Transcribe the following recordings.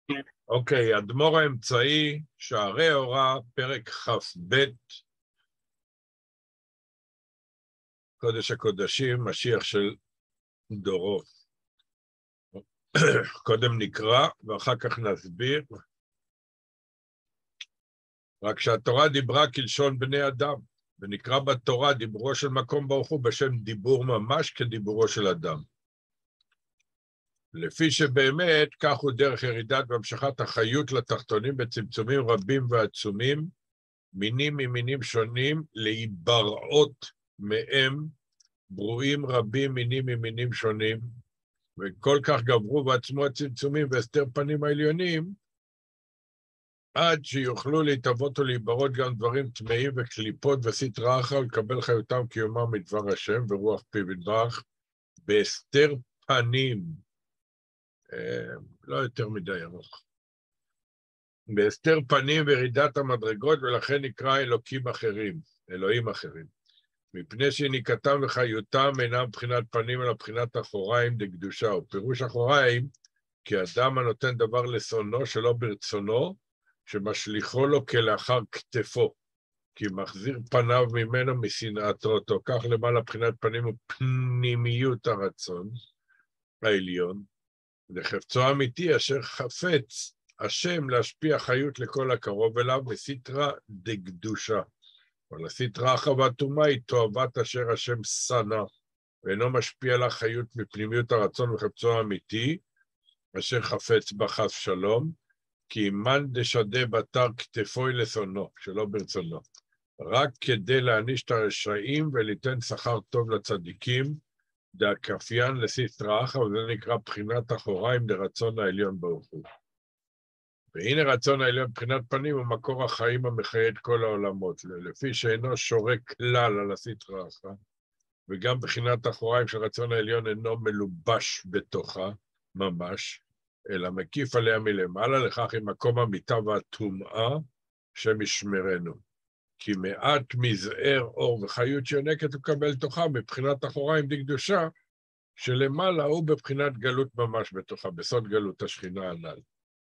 אוקיי, אדמו"ר האמצעי, שערי אורה, פרק כ"ב, קודש הקודשים, משיח של דורו. קודם נקרא ואחר כך נסביר. רק שהתורה דיברה כלשון בני אדם, ונקרא בתורה דיבורו של מקום ברוך הוא בשם דיבור ממש כדיבורו של אדם. לפי שבאמת כך הוא דרך ירידת והמשכת החיות לתחתונים בצמצומים רבים ועצומים, מינים ממינים שונים, להיבראות מהם, ברואים רבים מינים ממינים שונים, וכל כך גברו בעצמו הצמצומים והסתר פנים העליונים, עד שיוכלו להתאבות ולהיברות גם דברים טמאים וקליפות וסטרא אחרא, ולקבל חיותם קיומם מדבר השם ורוח פיו יתברך, בהסתר פנים, לא יותר מדי ארוך, בהסתר פנים וירידת המדרגות, ולכן נקרא אלוהים אחרים. מפני שניקתם וחיותם אינם בחינת פנים, אלא בחינת אחוריים דקדושה. ופירוש אחוריים, כי אדם הנותן דבר לשונאו שלא ברצונו, שמשליחו לו כלאחר כתפו, כי מחזיר פניו ממנו משנאתו אותו. כך למעלה בחינת פנים ופנימיות הרצון העליון, לחפצו אמיתי אשר חפץ השם להשפיע חיות לכל הקרוב אליו בסתרא דקדושה. אבל הסתרא אחרא והטומאה היא תועבת אשר השם שנא, ואינו משפיע לה חיות מפנימיות הרצון וחפצו האמיתי, אשר חפץ בה חס שלום, כי מאן דשדה בתר כתפוי לשונאו, שלא ברצונו, רק כדי להעניש את הרשעים וליתן שכר טוב לצדיקים, דאכפיין לסתרא אחרא, וזה נקרא בחינת אחוריים דרצון העליון ברוך הוא. והנה רצון העליון בחינת פנים הוא מקור החיים המחיה את כל העולמות, לפי שאינו שורק כלל על הסתרא אחרא, וגם בחינת אחוריים של רצון העליון אינו מלובש בתוכה ממש, אלא מקיף עליה מלמעלה, לכך היא מקום המיתה והטומאה שמשמרנו. כי מעט מזער אור וחיות שיונקת וקבל תוכה מבחינת אחוריים דקדושה, שלמעלה הוא בבחינת גלות ממש בתוכה, בסוד גלות השכינה הנ"ל.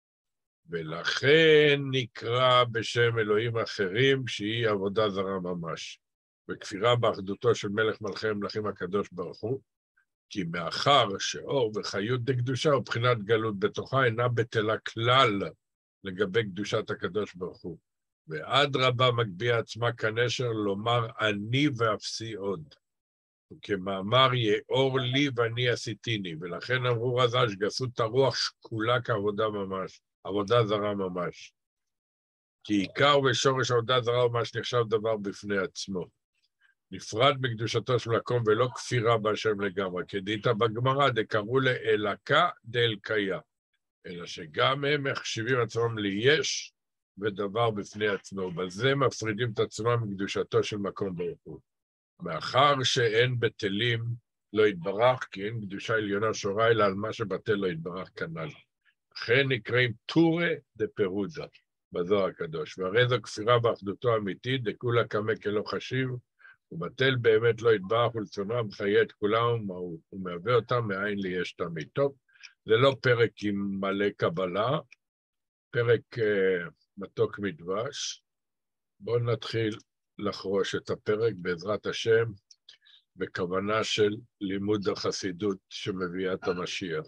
ולכן נקרא בשם אלוהים אחרים, שהיא עבודה זרה ממש, וכפירה באחדותו של מלך מלכי המלכים הקדוש ברוך הוא, כי מאחר שאור וחיות דקדושה ובחינת גלות בתוכה אינה בטלה כלל לגבי קדושת הקדוש ברוך הוא, ואדרבה מגביה עצמה כנשר לומר אני ואפסי עוד, וכמאמר יאור לי ואני עשיתיני, ולכן אמרו רז"ל שגסות הרוח שקולה כעבודה ממש, עבודה זרה ממש. כי עיקר ושורש עבודה זרה ממש נחשב דבר בפני עצמו. נפרד בקדושתו של מקום ולא כפירה בהשם לגמרי, כדאיתא בגמרא דקראו לאלקה דאלקיה, אלא שגם הם מחשיבים עצמם ליש ודבר בפני עצמו, בזה מפרידים את עצמם מקדושתו של מקום ברוך הוא. מאחר שאין בטלים לא יתברך, כי אין קדושה עליונה שורה, אלא על מה שבטל לא יתברך כנ"ל. לכן נקראים טורי דפירודה בזוהר הקדוש, והרי זו כפירה באחדותו האמיתית, דכולה קמא כלא חשיב, ובטל באמת לא יתברך ולצונו מחיה את כולם, ומהווה אותם מאין לי יש תמיד. טוב, זה לא פרק עם מלא קבלה, פרק מתוק מדבש. בואו נתחיל לחרוש את הפרק בעזרת השם, בכוונה של לימוד החסידות שמביאה את המשיח.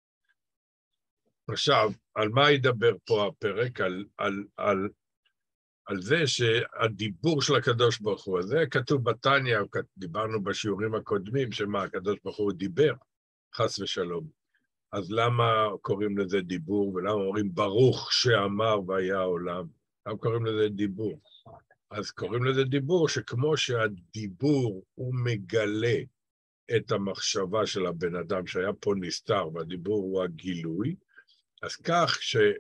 עכשיו, על מה ידבר פה הפרק? על זה שהדיבור של הקדוש ברוך הוא, זה כתוב בתניא, דיברנו בשיעורים הקודמים, שמה הקדוש ברוך הוא דיבר, חס ושלום. אז למה קוראים לזה דיבור, ולמה אומרים ברוך שאמר והיה העולם? למה קוראים לזה דיבור? אז קוראים לזה דיבור, שכמו שהדיבור הוא מגלה את המחשבה של הבן אדם שהיה פה נסתר, והדיבור הוא הגילוי, אז כך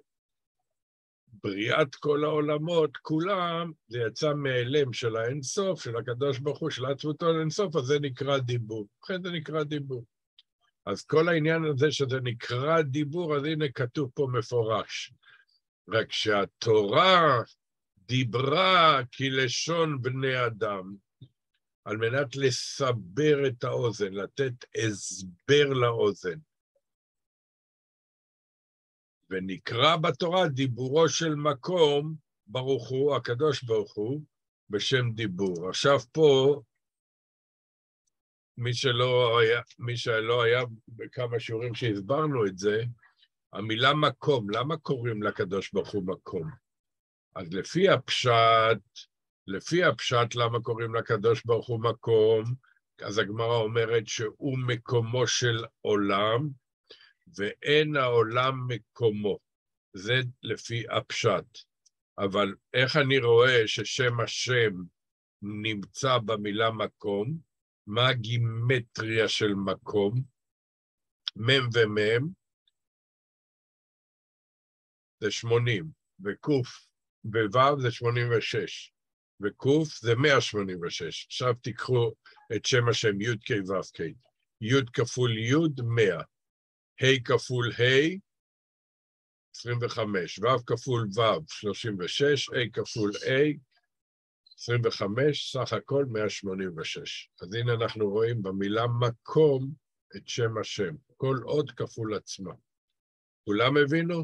שבריאת כל העולמות, כולם, זה יצא מאלם של האינסוף, של הקדוש ברוך הוא, של עצמותו לאינסוף, אז זה נקרא דיבור. לכן זה נקרא דיבור. אז כל העניין הזה שזה נקרא דיבור, אז הנה כתוב פה מפורש. רק שהתורה דיברה כלשון בני אדם, על מנת לסבר את האוזן, לתת הסבר לאוזן. ונקרא בתורה דיבורו של מקום, ברוך הוא, הקדוש ברוך הוא, בשם דיבור. עכשיו פה, מי שלא היה בכמה שיעורים שהסברנו את זה, המילה מקום, למה קוראים לקדוש ברוך הוא מקום? אז לפי הפשט למה קוראים לקדוש ברוך הוא מקום, אז הגמרא אומרת שהוא מקומו של עולם, ואין העולם מקומו. זה לפי הפשט. אבל איך אני רואה ששם השם נמצא במילה מקום? מה הגימטריה של מקום? מם ומם זה 80, וקוף ווו זה 86, וקוף זה 186. עכשיו תיקחו את שם השם י' ק' ו' ק'. י' כפול י' 100, ה' כפול ה' 25, ו' כפול ו' 36, ה' כפול ה' 25, סך הכל 186. אז הנה אנחנו רואים במילה מקום את שם השם, כל עוד כפול עצמה. כולם הבינו?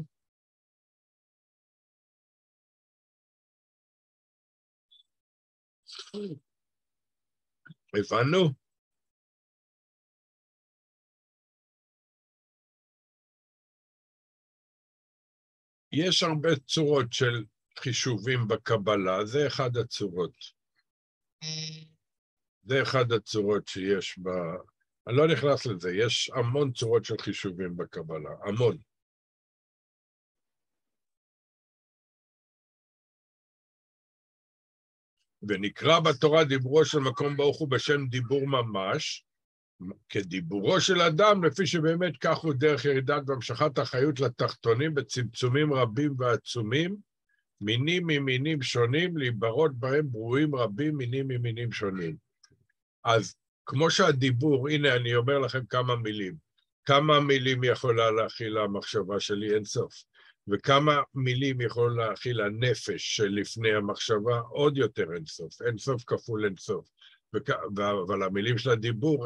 הבנו? יש הרבה צורות של חישובים בקבלה, זה אחד הצורות. זה אחד הצורות שיש ב... אני לא נכנס לזה, יש המון צורות של חישובים בקבלה, המון. ונקרא בתורה דיבורו של מקום ברוך הוא בשם דיבור ממש, כדיבורו של אדם, לפי שבאמת כך הוא דרך ירידת והמשכת החיות לתחתונים בצמצומים רבים ועצומים, מינים ממינים שונים, להיברות בהם ברואים רבים מינים ממינים שונים. אז כמו שהדיבור, הנה אני אומר לכם כמה מילים יכולה להכיל המחשבה שלי? אין סוף. וכמה מילים יכולה להכיל הנפש שלפני המחשבה? עוד יותר אין סוף. אין סוף כפול אין סוף. אבל המילים של הדיבור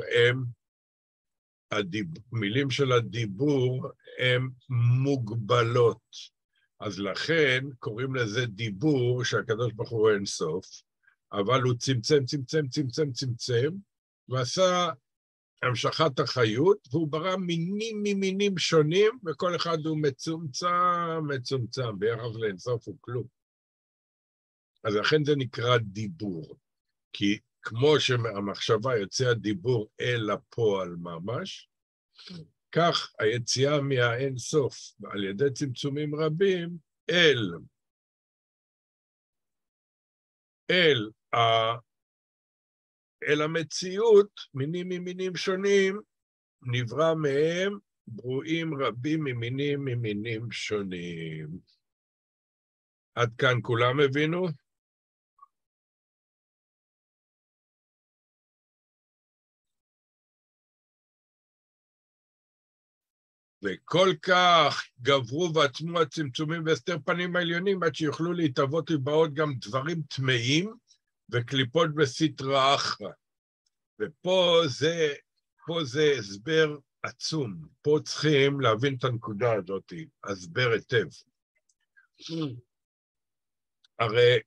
מילים של הדיבור הן מוגבלות. אז לכן קוראים לזה דיבור שהקדוש ברוך הוא אין סוף, אבל הוא צמצם, ועשה המשכת החיות, והוא ברא מינים ממינים שונים, וכל אחד הוא מצומצם, ביחס לאין סוף הוא כלום. אז לכן זה נקרא דיבור, כי כמו שהמחשבה יוצא הדיבור אל הפועל ממש, כך היציאה מהאין סוף על ידי צמצומים רבים אל המציאות, מינים ממינים שונים, נברא מהם ברואים רבים ממינים שונים. עד כאן כולם הבינו? וכל כך גברו ועצמו הצמצומים והסתר פנים העליונים, עד שיוכלו להתאבות לבאות גם דברים טמאים וקליפות בסתרא אחרא. ופה זה הסבר עצום. פה צריכים להבין את הנקודה הזאת, הסבר היטב. הרי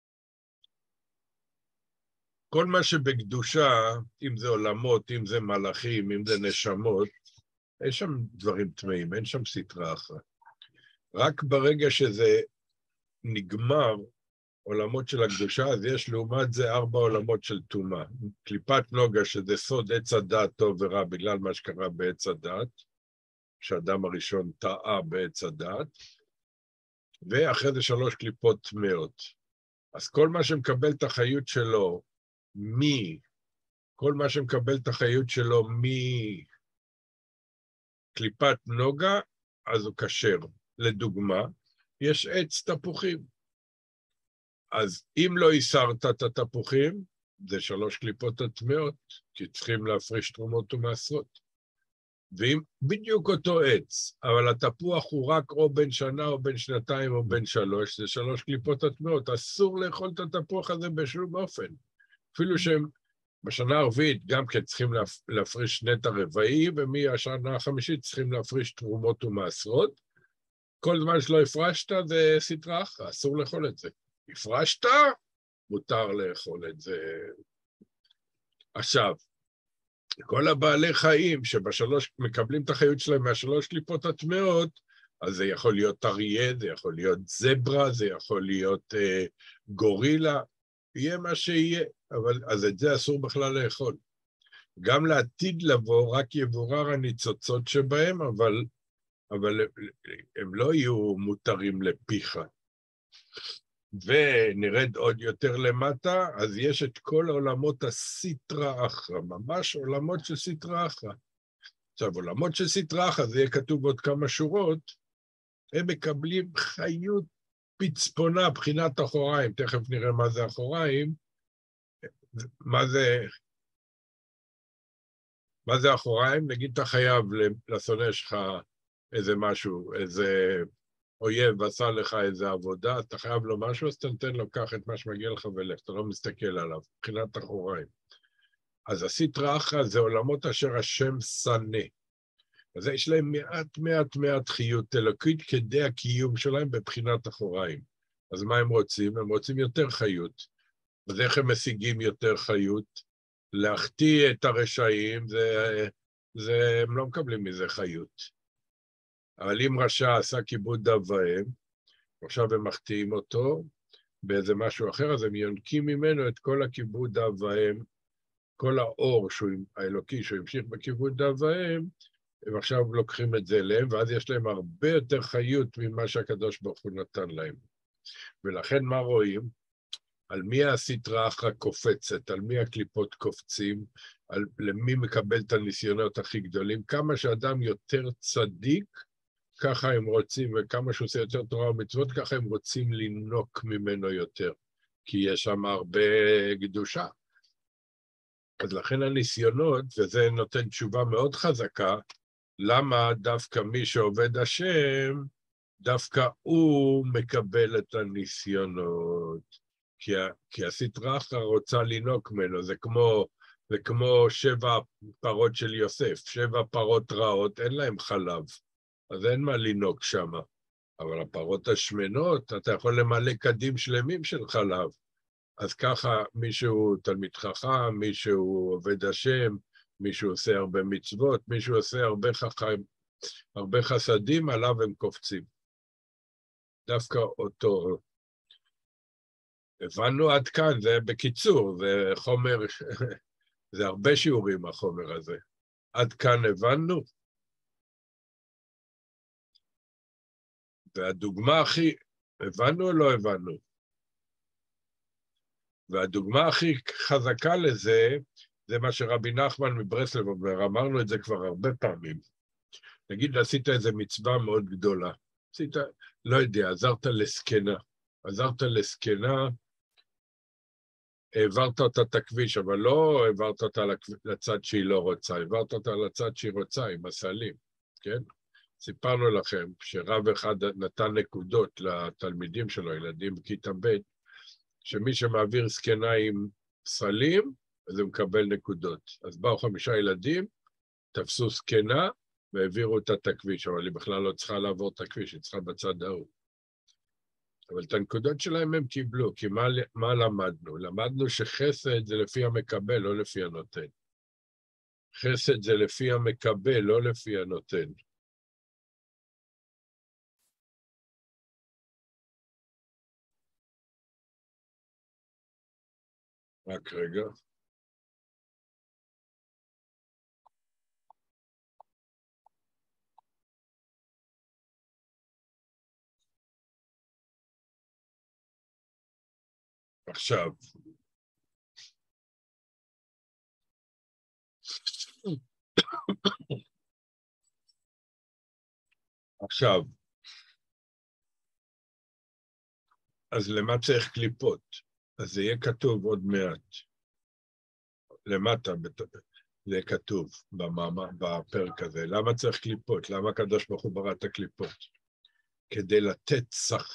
כל מה שבקדושה, אם זה עולמות, אם זה מלאכים, אם זה נשמות, יש שם דברים טמאים, אין שם סתרא אחרא. רק ברגע שזה נגמר, עולמות של הקדושה, אז יש לעומת זה 4 עולמות של טומאה. קליפת נוגה, שזה סוד עץ הדעת טוב ורע, בגלל מה שקרה בעץ הדעת, שהאדם הראשון טעה בעץ הדעת, ואחרי זה 3 קליפות טמאות. אז כל מה שמקבל את החיות שלו, כל מה שמקבל את החיות שלו קליפת נוגה, אז הוא כשר. לדוגמה, יש עץ תפוחים. אז אם לא הסרת את התפוחים, זה 3 קליפות הטמאות, כי צריכים להפריש תרומות ומעשרות. ואם בדיוק אותו עץ, אבל התפוח הוא רק או בן שנה או בן שנתיים או בן 3, זה 3 קליפות הטמאות, אסור לאכול את התפוח הזה בשום אופן. אפילו שהם בשנה הרביעית גם כן צריכים להפריש נטע רבעי, ומהשנה החמישית צריכים להפריש תרומות ומעשרות, כל זמן שלא הפרשת זה סטרא אחרא, אסור לאכול את זה. הפרשת, מותר לאכול את זה. עכשיו, כל הבעלי חיים שבשלוש מקבלים את החיות שלהם מהשלוש קליפות הטמאות, אז זה יכול להיות אריה, זה יכול להיות זברה, זה יכול להיות גורילה, יהיה מה שיהיה, אבל אז את זה אסור בכלל לאכול. גם לעתיד לבוא רק יבורר הניצוצות שבהם, אבל הם לא יהיו מותרים לפיך. ונרד עוד יותר למטה, אז יש את כל עולמות הסטרא אחרא, ממש עולמות של סטרא אחרא. עכשיו, עולמות של סטרא אחרא, זה יהיה כתוב עוד כמה שורות, הם מקבלים חיות פצפונה, בחינת אחוריים, תכף נראה מה זה אחוריים, מה זה אחוריים? נגיד אתה חייב לשונא שלך איזה משהו, איזה אויב עשה לך איזה עבודה, אז אתה חייב לו משהו, אז אתה נותן לו קח את מה שמגיע לך ולך, אתה לא מסתכל עליו, מבחינת אחוריים. אז הסטרא אחרא זה עולמות אשר השם שנא. אז יש להם מעט חיות אלוקית כדי הקיום שלהם בבחינת אחוריים. אז מה הם רוצים? הם רוצים יותר חיות. אז איך הם משיגים יותר חיות? להחטיא את הרשעים, הם לא מקבלים מזה חיות. אבל אם רשע עשה כיבוד אב ואם, עכשיו הם מחטיאים אותו באיזה משהו אחר, אז הם יונקים ממנו את כל הכיבוד אב ואם, כל האור האלוקי שהוא המשיך בכיבוד אב ואם, הם עכשיו לוקחים את זה אליהם, ואז יש להם הרבה יותר חיות ממה שהקדוש ברוך הוא נתן להם. ולכן מה רואים? על מי הסטרא אחרא קופצת, על מי הקליפות קופצים, למי מקבל את הניסיונות הכי גדולים. כמה שאדם יותר צדיק, ככה הם רוצים, וכמה שהוא עושה יותר תורה ומצוות, ככה הם רוצים לינוק ממנו יותר, כי יש שם הרבה קדושה. אז לכן הניסיונות, וזה נותן תשובה מאוד חזקה, למה דווקא מי שעובד השם, דווקא הוא מקבל את הניסיונות. כי הסטרא אחרא רוצה לינוק ממנו, זה כמו 7 פרות של יוסף, 7 פרות רעות, אין להם חלב, אז אין מה לינוק שם. אבל הפרות השמנות, אתה יכול למלא קדים שלמים של חלב. אז ככה מישהו תלמיד חכם, מישהו עובד השם, מישהו עושה הרבה מצוות, מישהו עושה הרבה חסדים, עליו הם קופצים. דווקא אותו. הבנו עד כאן, זה בקיצור, זה חומר, זה הרבה שיעורים החומר הזה. עד כאן הבנו. והדוגמה הכי, הבנו או לא הבנו? והדוגמה הכי חזקה לזה, זה מה שרבי נחמן מברסלב אומר, אמרנו את זה כבר הרבה פעמים. נגיד, עשית איזו מצווה מאוד גדולה. עשית, לא יודע, עזרת לזקנה, העברת אותה את הכביש, אבל לא העברת אותה לצד שהיא לא רוצה, העברת אותה לצד שהיא רוצה, עם הסלים, כן? סיפרנו לכם שרב אחד נתן נקודות לתלמידים שלו, ילדים בכיתה ב', שמי שמעביר זקנה עם סלים, אז הוא מקבל נקודות. אז באו 5 ילדים, תפסו זקנה, והעבירו אותה את הכביש, אבל היא בכלל לא צריכה לעבור את הכביש, היא צריכה בצד ההוא. אבל את הנקודות שלהם הם קיבלו, כי מה למדנו? למדנו שחסד זה לפי המקבל, לא לפי הנותן. חסד זה לפי המקבל, לא לפי הנותן. רק רגע. עכשיו. עכשיו. אז למה צריך קליפות? אז זה יהיה כתוב עוד מעט. למטה, זה יהיה כתוב בפרק הזה. למה צריך קליפות? למה הקדוש ברוך הוא ברא את הקליפות? כדי לתת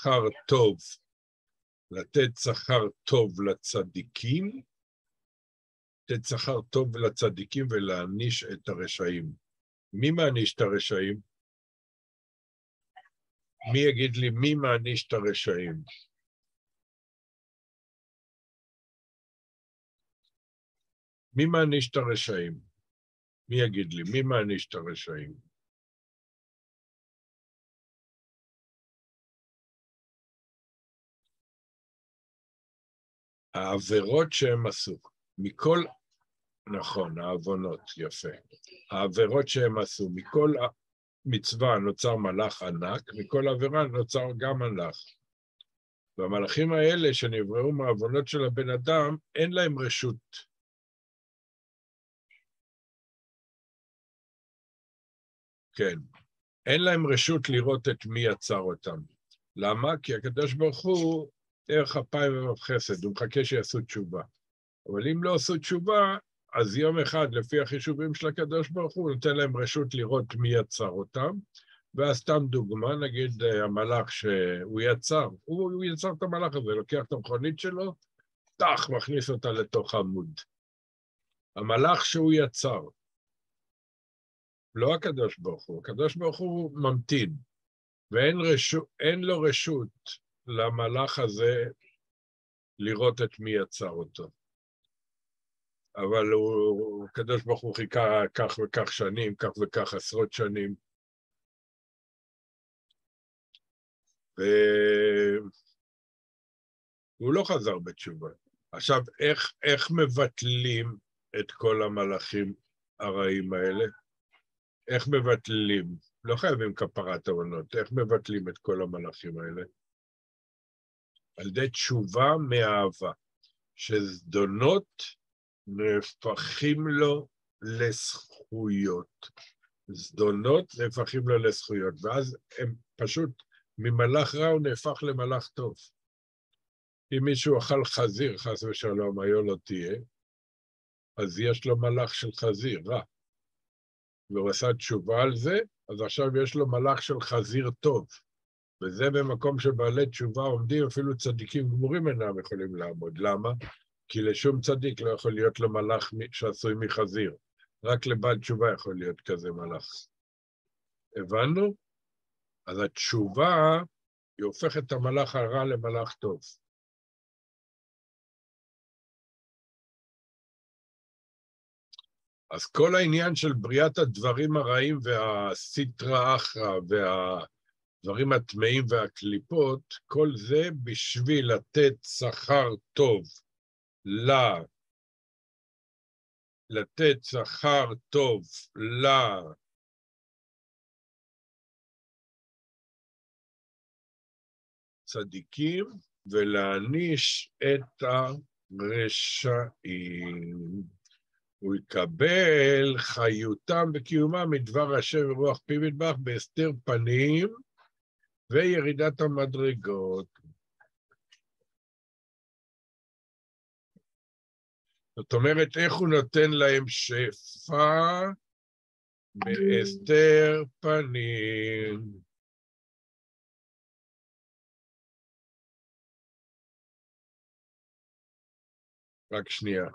שכר טוב לצדיקים, לתת שכר טוב לצדיקים ולהעניש את הרשעים. מי מעניש את הרשעים? מי יגיד לי, מי מעניש את הרשעים? מי מעניש את הרשעים? מי יגיד לי, מי מעניש את הרשעים? העבירות שהם עשו, מכל, נכון, העוונות, יפה. העבירות שהם עשו, מכל מצווה נוצר מלאך ענק, מכל עבירה נוצר גם מלאך. והמלאכים האלה שנבראו מהעוונות של הבן אדם, אין להם רשות. כן. אין להם רשות לראות את מי יצר אותם. למה? כי הקדוש ברוך הוא ערך אפיים ורב חסד, הוא מחכה שיעשו תשובה. אבל אם לא עשו תשובה, אז יום אחד, לפי החישובים של הקדוש ברוך הוא, נותן להם רשות לראות מי יצר אותם, ואז סתם דוגמה, נגיד המלאך שהוא יצר, הוא יצר את המלאך הזה, לוקח את המכונית שלו, טח, מכניס אותה לתוך עמוד. המלאך שהוא יצר, לא הקדוש ברוך הוא, הקדוש ברוך הוא ממתין, ואין לו רשות למלאך הזה לראות את מי יצר אותו. אבל הקדוש ברוך הוא חיכה כך וכך שנים, כך וכך עשרות שנים, והוא לא חזר בתשובה. עכשיו, איך מבטלים את כל המלאכים הרעים האלה? איך מבטלים? לא חייבים כפרת עוונות, איך מבטלים את כל המלאכים האלה? על ידי תשובה מאהבה, שזדונות נהפכים לו לזכויות. זדונות נהפכים לו לזכויות, ואז הם פשוט, ממלאך רע הוא נהפך למלאך טוב. אם מישהו אכל חזיר, חס ושלום, היו לא תהיה, אז יש לו מלאך של חזיר, רע. והוא עשה תשובה על זה, אז עכשיו יש לו מלאך של חזיר טוב. וזה במקום שבעלי תשובה עומדים, אפילו צדיקים גמורים אינם יכולים לעמוד. למה? כי לשום צדיק לא יכול להיות לו מלאך שעשוי מחזיר. רק לבעל תשובה יכול להיות כזה מלאך. הבנו? אז התשובה, היא הופכת את המלאך הרע למלאך טוב. אז כל העניין של בריאת הדברים הרעים והסיטרא אחרא והדברים הטמאים והקליפות, כל זה בשביל לתת שכר טוב לתת שכר טוב לצדיקים ולהעניש את הרשעים. הוא יקבל חיותם וקיומם מדבר השם ורוח פיו ידבח בהסתר פנים וירידת המדרגות. זאת אומרת, איך הוא נותן להם שפע בהסתר פנים. רק שנייה.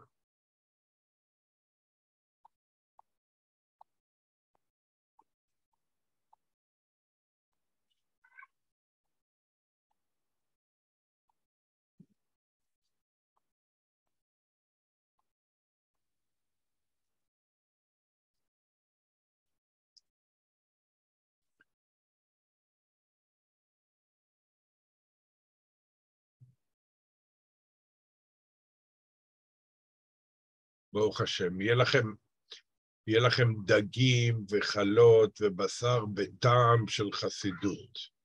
ברוך השם, יהיה לכם דגים וחלות ובשר בטעם של חסידות.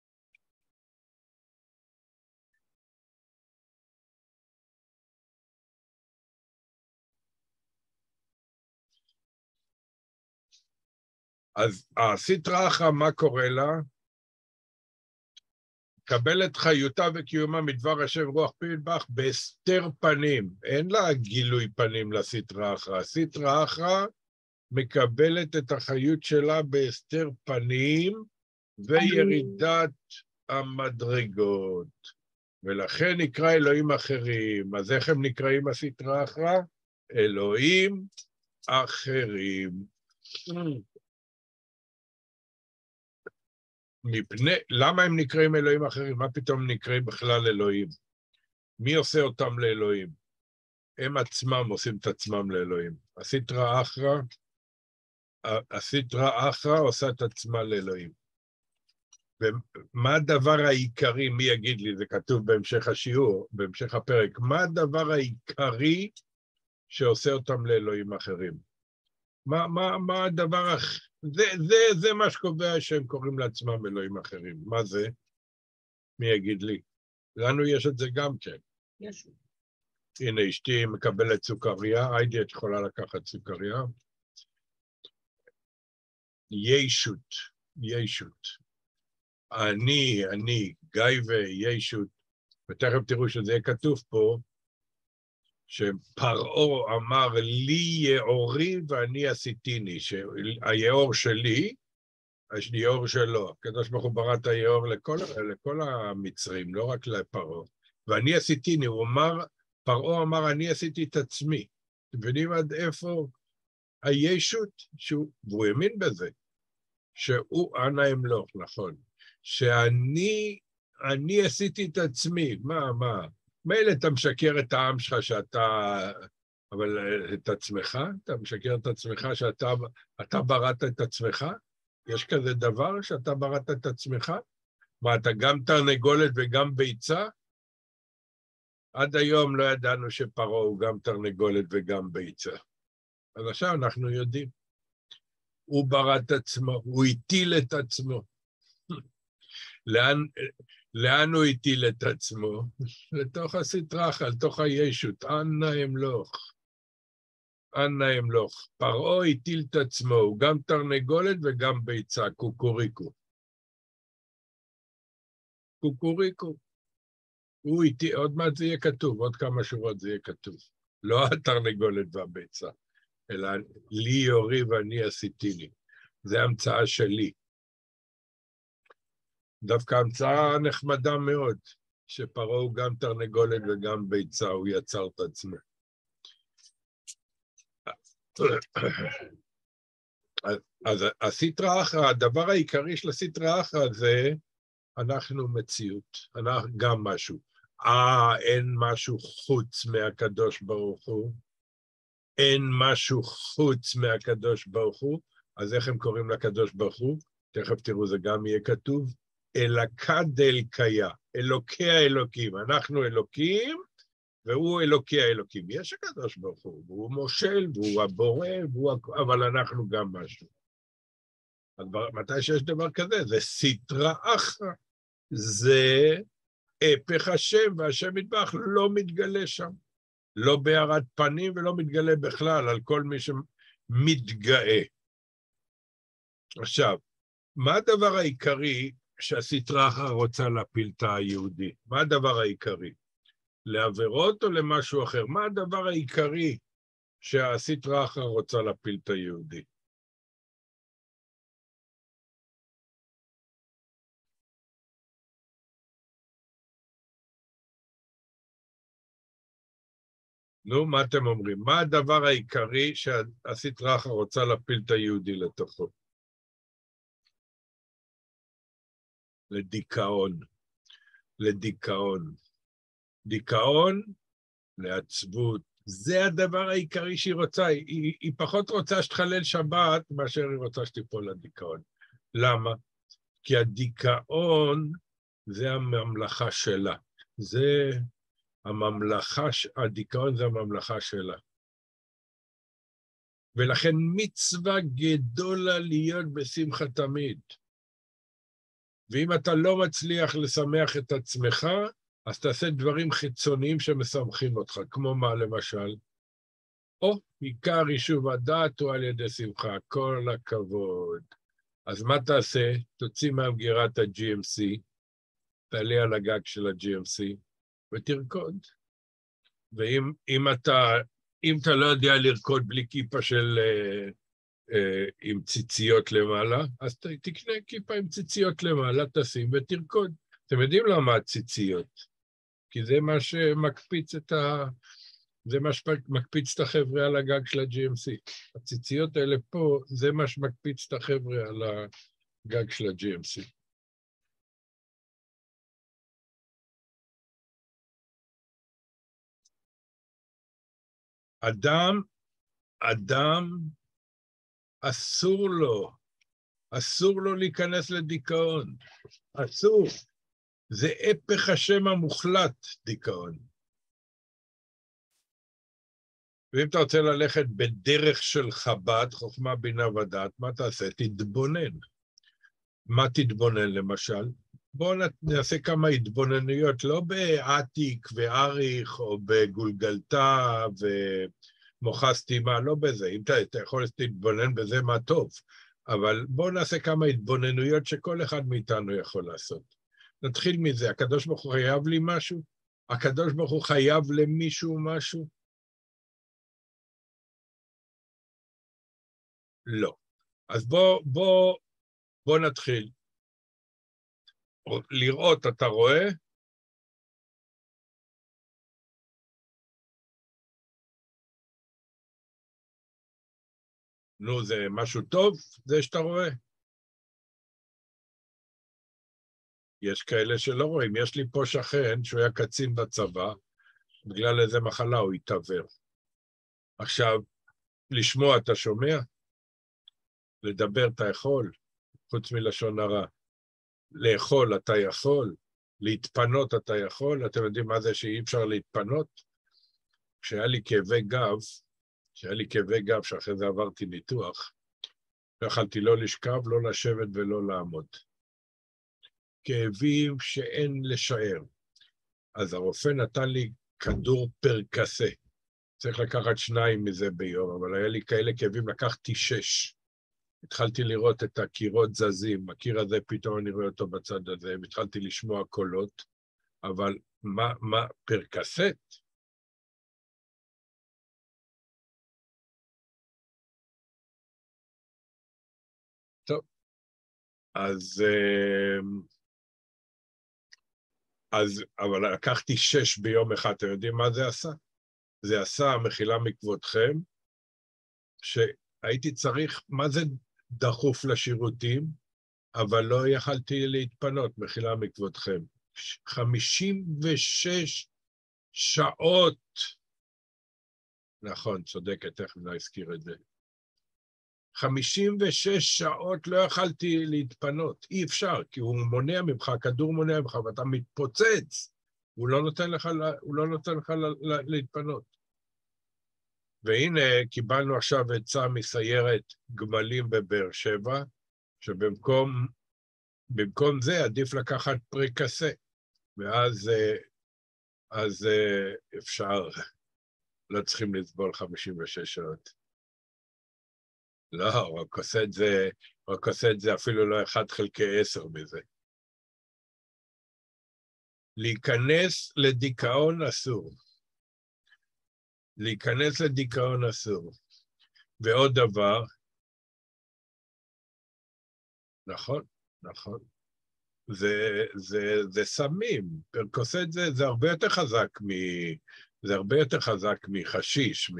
אז הסיטרא אחרא, מה קורה לה? קבל את חיותה וקיומה מדבר השם רוח פיו ידבח בהסתר פנים. אין לה גילוי פנים לסיטרא אחרא. הסיטרא אחרא מקבלת את החיות שלה בהסתר פנים וירידת המדרגות. ולכן נקרא אלוהים אחרים. אז איך הם נקראים הסיטרא אחרא? אלוהים אחרים. למה הם נקראים אלוהים אחרים? מה פתאום נקראים בכלל אלוהים? מי עושה אותם לאלוהים? הם עצמם עושים את עצמם לאלוהים. הסטרא אחרא עושה את עצמה לאלוהים. ומה הדבר העיקרי, מי יגיד לי, זה כתוב בהמשך השיעור, בהמשך הפרק, מה הדבר העיקרי שעושה אותם לאלוהים אחרים? מה הדבר, זה מה שקובע שהם קוראים לעצמם אלוהים אחרים. מה זה? מי יגיד לי? לנו יש את זה גם כן. יש. הנה, אשתי מקבלת סוכריה, היידי, את יכולה לקחת סוכריה. ישות. אני, גיא וישות, ותכף תראו שזה יהיה כתוב פה, שפרעה אמר לי יאורי ואני עשיתיני, שהיאור שלי, היאור שלו, הקדוש ברוך הוא ברא את היאור לכל המצרים, לא רק לפרעה. ואני עשיתיני, פרעה אמר אני עשיתי את עצמי. אתם מבינים עד איפה הישות, והוא האמין בזה, שהוא אנא אמלוך, נכון. שאני עשיתי את עצמי, מה? מילא אתה משקר את העם שלך אבל את עצמך? אתה משקר את עצמך שאתה בראת את עצמך? יש כזה דבר שאתה בראת את עצמך? מה, אתה גם תרנגולת וגם ביצה? עד היום לא ידענו שפרעה הוא גם תרנגולת וגם ביצה. אז עכשיו אנחנו יודעים. הוא ברא את עצמו, הוא הטיל את עצמו. לאן הוא הטיל את עצמו? לתוך הסטרא אחרא, לתוך הישות, אנא אמלוך. פרעה הטיל את עצמו, הוא גם תרנגולת וגם ביצה, קוקוריקו. הוא הטיל, עוד מעט זה יהיה כתוב, עוד כמה שורות זה יהיה כתוב. לא התרנגולת והביצה, אלא לי יאורי ואני עשיתיני. זה המצאה שלי. דווקא המצאה נחמדה מאוד, שפרעה הוא גם תרנגולת וגם ביצה, הוא יצר את עצמו. אז הסטרא אחרא, הדבר העיקרי של הסטרא אחרא זה, אנחנו מציאות, אנחנו גם משהו. אין משהו חוץ מהקדוש ברוך הוא, אין משהו חוץ מהקדוש ברוך הוא, אז איך הם קוראים לקדוש ברוך הוא? תכף תראו, זה גם יהיה כתוב, אלוקא דאלוקיה, אלוקי האלוקים, אנחנו אלוקים, והוא אלוקי האלוקים. יש הקדוש ברוך הוא, והוא מושל, והוא הבורא, אבל אנחנו גם משהו. אז מתי שיש דבר כזה? זה סטרא אחרא, זה הפך השם, והשם יתברך לא מתגלה שם. לא בהארת פנים ולא מתגלה בכלל על כל מי שמתגאה. עכשיו, מה הדבר העיקרי שהסטרא אחרא רוצה להפיל את היהודי? מה הדבר העיקרי? לעבירות או למשהו אחר? מה הדבר העיקרי שהסטרא אחרא רוצה להפיל את היהודי? נו, מה אתם אומרים? מה הדבר העיקרי שהסטרא אחרא רוצה להפיל את היהודי לתוכו? לדיכאון. דיכאון, לעצבות. זה הדבר העיקרי שהיא רוצה. היא פחות רוצה שתחלל שבת מאשר היא רוצה שתיפול לדיכאון. למה? כי הדיכאון זה הממלכה שלה. זה הדיכאון זה הממלכה שלה. ולכן מצווה גדולה להיות בשמחה תמיד. ואם אתה לא מצליח לשמח את עצמך, אז תעשה דברים חיצוניים שמשמחים אותך, כמו מה למשל? עיקר יישוב הדעת הוא על ידי שמחה, כל הכבוד. אז מה תעשה? תוציא מהמגירה את ה-GMC, תעלי על הגג של ה-GMC, ותרקוד. ואם אתה לא יודע לרקוד בלי כיפה עם ציציות למעלה, אז תקנה כיפה עם ציציות למעלה, תשים ותרקוד. אתם יודעים למה הציציות? כי זה מה שמקפיץ את החבר'ה על הגג של ה-GMC. הציציות האלה פה, זה מה שמקפיץ את החבר'ה על הגג של ה-GMC. אדם אסור לו להיכנס לדיכאון. אסור. זה הפך השם המוחלט, דיכאון. ואם אתה רוצה ללכת בדרך של חב"ד, חוכמה, בינה ודעת, מה תעשה? תתבונן. מה תתבונן למשל? בואו נעשה כמה התבוננויות, לא בעתיק ואריך, או בגולגלתה ומוחה סתימה, לא בזה. אם אתה יכול להתבונן בזה, מה טוב. אבל בואו נעשה כמה התבוננויות שכל אחד מאיתנו יכול לעשות. נתחיל מזה, הקדוש ברוך הוא חייב לי משהו? הקדוש ברוך הוא חייב למישהו משהו? לא. אז בוא נתחיל. לראות, אתה רואה? נו, זה משהו טוב, זה שאתה רואה? יש כאלה שלא רואים. יש לי פה שכן שהוא היה קצין בצבא, בגלל איזה מחלה הוא התעוור. עכשיו, לשמוע אתה שומע? לדבר אתה יכול, חוץ מלשון הרע. לאכול אתה יכול, להתפנות אתה יכול. אתם יודעים מה זה שאי אפשר להתפנות? כשהיה לי כאבי גב, שאחרי זה עברתי ניתוח, לא יכלתי לא לשכב, לא לשבת ולא לעמוד. כאבים שאין לשער. אז הרופא נתן לי כדור פרקסה. צריך לקחת 2 מזה ביום, אבל היה לי כאלה כאבים, לקחתי 6. התחלתי לראות את הקירות זזים, הקיר הזה פתאום אני רואה אותו בצד הזה, והתחלתי לשמוע קולות, אבל מה פרקסט? טוב, אבל לקחתי 6 ביום אחד, אתם יודעים מה זה עשה? זה עשה, מחילה מכבודכם, שהייתי צריך, מה זה דחוף לשירותים, אבל לא יכלתי להתפנות, מחילה מכבודכם. 56 שעות, נכון, צודקת, תכף לא הזכיר את זה. 56 שעות לא יכלתי להתפנות, אי אפשר, כי הוא מונע ממך, הכדור מונע ממך, ואתה מתפוצץ, הוא לא נותן לך להתפנות. והנה, קיבלנו עכשיו עצה מסיירת גמלים בבאר שבע, שבמקום זה עדיף לקחת פרקסה, ואז אפשר, לא צריכים לסבול 56 שעות. לא, רק עושה את זה אפילו לא 1/10 מזה. להיכנס לדיכאון אסור. להיכנס לדיכאון אסור. ועוד דבר, נכון, נכון. זה סמים. פרקוסט זה הרבה יותר חזק זה הרבה יותר חזק מחשיש,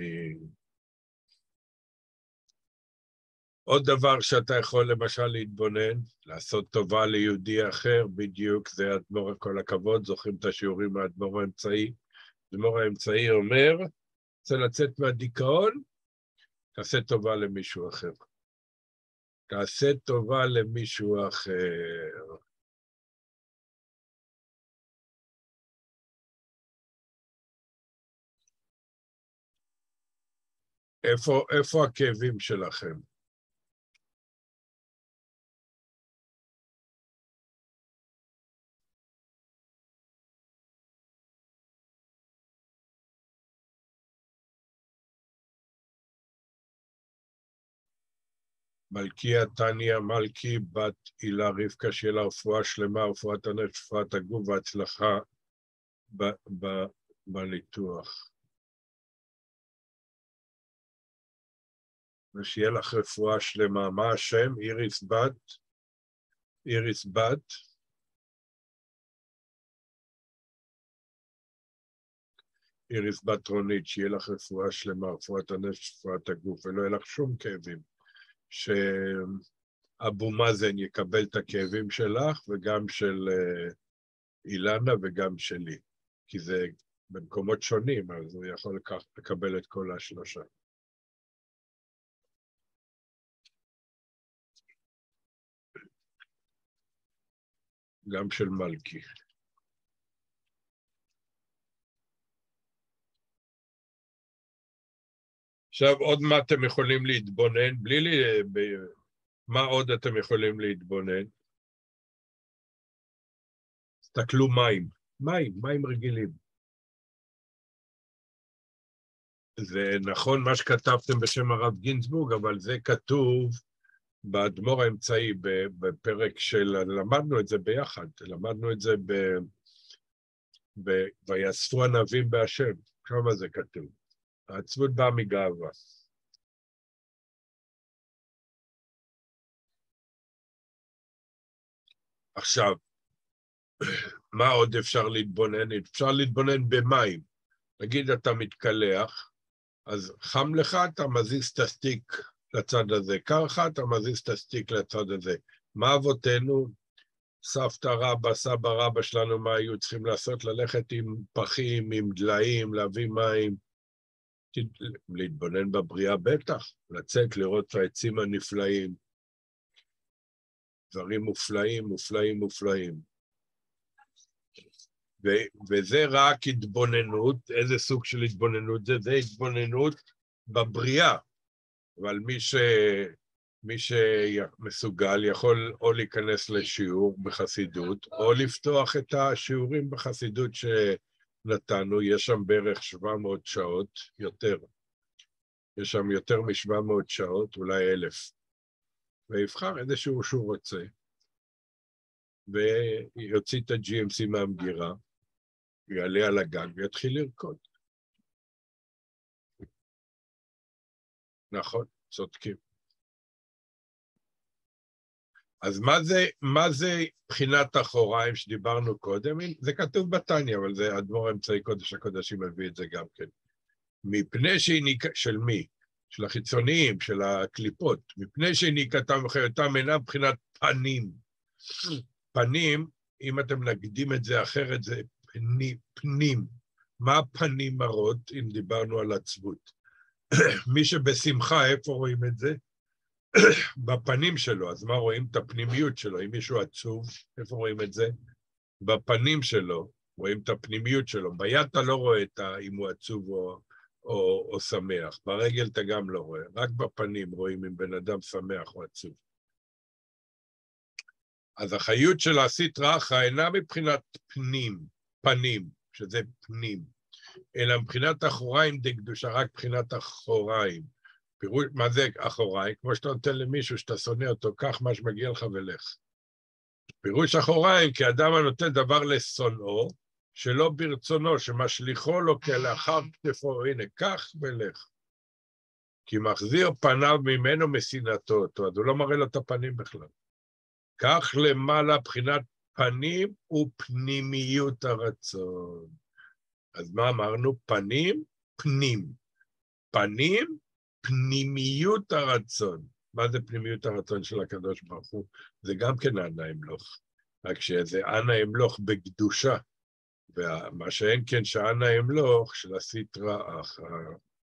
עוד דבר שאתה יכול למשל להתבונן, לעשות טובה ליהודי אחר, בדיוק, זה אדמו"ר, כל הכבוד, זוכרים את השיעורים מהאדמו"ר האמצעי. אדמו"ר האמצעי אומר, רוצה לצאת מהדיכאון, תעשה טובה למישהו אחר. תעשה טובה למישהו אחר. איפה הכאבים שלכם? מלכיה תניה מלכי בת הילה רבקה, שיהיה לה רפואה שלמה, רפואת הנפש, רפואת הגוף והצלחה בניתוח. ושיהיה לך רפואה שלמה. מה השם? איריס בת? איריס בת? איריס בת רונית, שיהיה לך רפואה שלמה, רפואת הנפש, רפואת הגוף, ולא יהיה לך שום כאבים. שאבו מאזן יקבל את הכאבים שלך, וגם של אילנה וגם שלי. כי זה במקומות שונים, אז הוא יכול לקבל את כל השלושה. גם של מלכי. עכשיו, עוד מה אתם יכולים להתבונן? מה עוד אתם יכולים להתבונן? תסתכלו מים רגילים. זה נכון מה שכתבתם בשם הרב גינזבורג, אבל זה כתוב באדמו"ר האמצעי, בפרק למדנו את זה ביחד, למדנו את זה ויאספו ענבים בהשם, כמה זה כתוב. העצבות באה מגאווה. עכשיו, מה עוד אפשר להתבונן? אפשר להתבונן במים. נגיד אתה מתקלח, אז חם לך, אתה מזיז את הסטיק לצד הזה. קר לך, אתה מזיז את הסטיק לצד הזה. מה אבותינו, סבתא רבא, סבא רבא שלנו, מה היו צריכים לעשות? ללכת עם פחים, עם דליים, להביא מים, להתבונן בבריאה בטח, לצאת, לראות את העצים הנפלאים, דברים מופלאים, מופלאים, מופלאים. וזה רק התבוננות. איזה סוג של התבוננות זה? זה התבוננות בבריאה. אבל מי שמסוגל יכול או להיכנס לשיעור בחסידות, או לפתוח את השיעורים בחסידות שנתנו. יש שם בערך 700 שעות, יותר. יש שם יותר מ-700 שעות, אולי 1,000. ויבחר איזשהו שהוא רוצה, ויוציא את ה-GMC מהמגירה, יעלה על הגג ויתחיל לרקוד. נכון, צודקים. אז מה זה בחינת אחוריים שדיברנו קודם? זה כתוב בתניא, אבל זה אדמו"ר האמצעי קודש הקודשים מביא את זה גם כן. מפני של מי? של החיצוניים, של הקליפות. מפני שניקתם וחיותם אינם בחינת פנים. פנים, אם אתם נקדים את זה אחרת, זה פנים. מה הפנים מראות, אם דיברנו על עצבות? מי שבשמחה, איפה רואים את זה? בפנים שלו. אז מה רואים? את הפנימיות שלו. אם מישהו עצוב, איפה רואים את זה? בפנים שלו. רואים את הפנימיות שלו. ביד אתה לא רואה אם הוא עצוב או שמח. ברגל אתה גם לא רואה. רק בפנים רואים אם בן אדם שמח או עצוב. אז החיות של הסטרא אחרא אינה מבחינת פנים, שזה פנים, אלא מבחינת אחוריים דקדושה, רק מבחינת אחוריים. מה זה אחוריים? כמו שאתה נותן למישהו שאתה שונא אותו, קח מה שמגיע לך ולך. פירוש אחוריים, כי אדם הנותן דבר לשונאו, שלא ברצונו, שמשליחו לו כלאחר כתפו, הנה, קח ולך. כי מחזיר פניו ממנו משנאתו אותו, אז הוא לא מראה לו את הפנים בכלל. כך למעלה בחינת פנים ופנימיות הרצון. אז מה אמרנו? פנים, פנים. פנים, פנימיות הרצון. מה זה פנימיות הרצון של הקדוש ברוך הוא? זה גם כן אנא אמלוך. רק שזה אנא אמלוך בקדושה. ומה שאין כן שאנא אמלוך של הסטרא אחרא.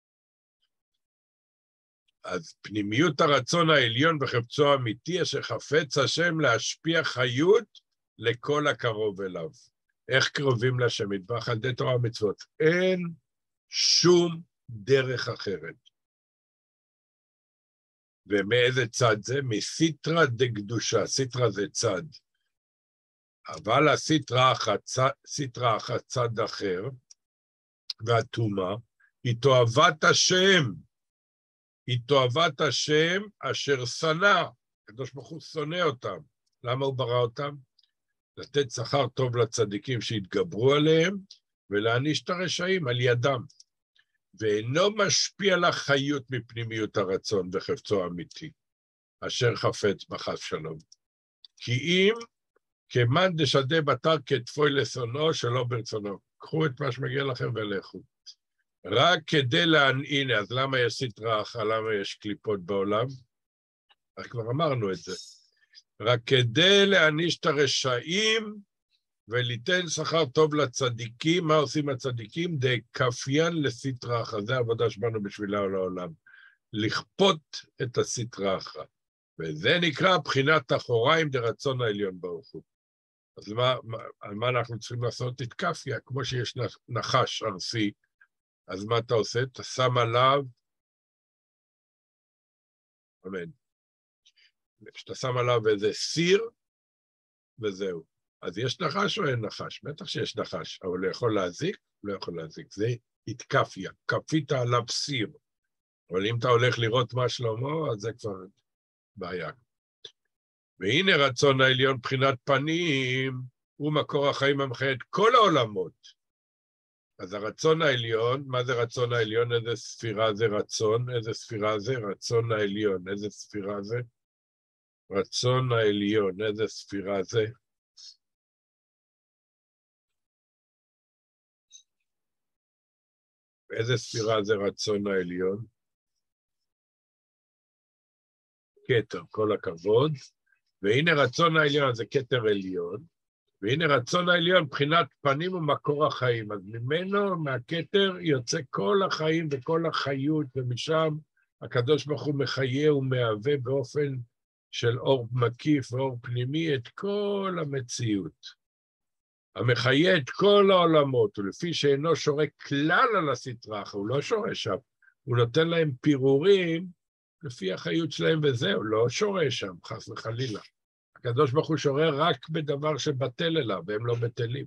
אז פנימיות הרצון העליון וחפצו האמיתי, אשר חפץ השם להשפיע חיות לכל הקרוב אליו. איך קרובים להשם יתברך? על ידי תורה ומצוות. אין שום דרך אחרת. ומאיזה צד זה? מסטרא דקדושה. סטרא זה צד. אבל הסטרא אחרא צד אחר, והטומאה, היא תועבת השם. היא תועבת השם אשר שנא. הקדוש ברוך הוא שונא אותם. למה הוא ברא אותם? לתת שכר טוב לצדיקים שהתגברו עליהם, ולהעניש את הרשעים על ידם. ואינו משפיע על החיות מפנימיות הרצון וחפצו האמיתי, אשר חפץ בחס שלום. כי אם כמאן דשדה בתר כתפוי לשונאו שלא ברצונו. קחו את מה שמגיע לכם ולכו. רק כדי הנה, אז למה יש סטרא אחרא, למה יש קליפות בעולם? אז כבר אמרנו את זה. רק כדי להעניש את הרשעים וליתן שכר טוב לצדיקים. מה עושים הצדיקים? דכפיין לסטרא אחרא. זה העבודה שבאנו בשבילה לעולם. לכפות את הסטרא אחרא. וזה נקרא בחינת אחוריים דרצון העליון ברוך הוא. אז מה אנחנו צריכים לעשות? תתקפיה, כמו שיש נחש ארסי, אז מה אתה עושה? אתה שם עליו, אמן, שאתה שם עליו איזה סיר, וזהו. אז יש נחש או אין נחש? בטח שיש נחש, אבל הוא יכול להזיק? לא יכול להזיק, זה התקפיה, כפית עליו סיר. אבל אם אתה הולך לראות מה שלמה, אז זה כבר בעיה. והנה רצון העליון בחינת פנים, הוא מקור החיים המחיה את כל העולמות. אז הרצון העליון, מה זה רצון העליון? איזה ספירה זה רצון? איזה ספירה זה? רצון העליון. איזה ספירה זה? רצון העליון. איזה ספירה זה? איזה ספירה זה רצון העליון? כתר, כל הכבוד. והנה רצון העליון, זה כתר עליון. והנה רצון העליון, בחינת פנים ומקור החיים. אז ממנו, מהכתר, יוצא כל החיים וכל החיות, ומשם הקדוש ברוך הוא מחיה ומהווה באופן של אור מקיף ואור פנימי את כל המציאות. המחיה את כל העולמות, ולפי שאינו שורה כלל על הסטרא אחרא, הוא לא שורה שם, הוא נותן להם פירורים לפי החיות שלהם וזהו, לא שורה שם, חס וחלילה. הקדוש ברוך הוא שורה רק בדבר שבטל אליו, והם לא בטלים.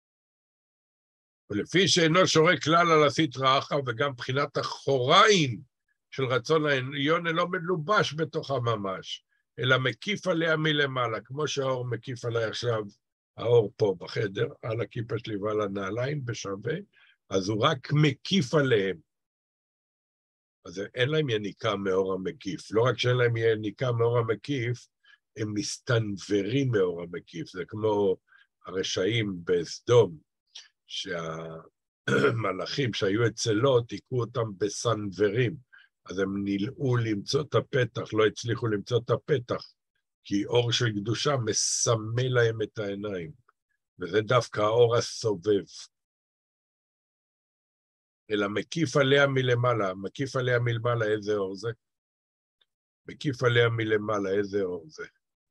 ולפי שאינו שורה כלל על הסטרא אחרא, וגם בחינת אחוריים של רצון העליון אינו מלובש בתוכה ממש, אלא מקיף עליה מלמעלה, כמו שהאור מקיף עליה עכשיו, האור פה בחדר, על הכיפה שלי ועל הנעליים בשווה, אז הוא רק מקיף עליהם. אז אין להם יניקה מאור המקיף. לא רק שאין להם יניקה מאור המקיף, הם מסתנוורים מאור המקיף. זה כמו הרשעים בסדום, שהמלאכים שהיו אצל לוט, הכו אותם בסנוורים. אז הם נלאו למצוא את הפתח, לא הצליחו למצוא את הפתח, כי אור של קדושה מסמא להם את העיניים. וזה דווקא האור הסובב. אלא מקיף עליה מלמעלה. מקיף עליה מלמעלה, איזה אור זה? מקיף עליה מלמעלה, איזה אור זה?